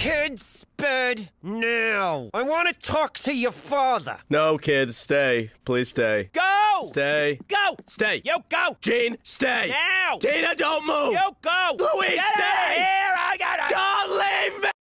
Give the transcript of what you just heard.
Kids, bed now. I want to talk to your father. No, kids, stay. Please stay. Go! Stay. Go! Stay. You go! Gene, stay. Now! Tina, don't move. You go! Louise, Get out of stay! here! I gotta... Don't leave me!